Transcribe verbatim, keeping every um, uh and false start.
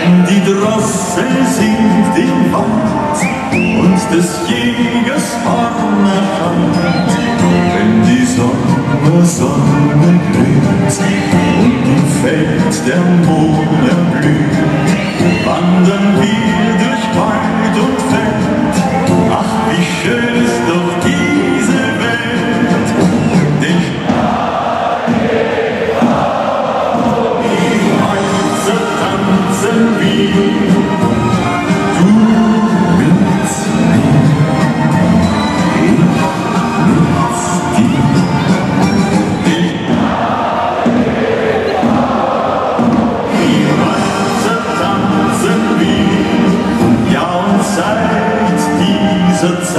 Die Drossel singt im Wald und des Jägers Horn erscheint. Wenn die Sonne, Sonne glüht und im Feld der Mohn erblüht, wandern wir durch Wald und Feld. Ach, wie schön ist doch diese Welt! Den die Walzer tanzen wir, du mit mir, ich mit dir. Die Walzer tanzen wir, ja, und seit dieser Zeit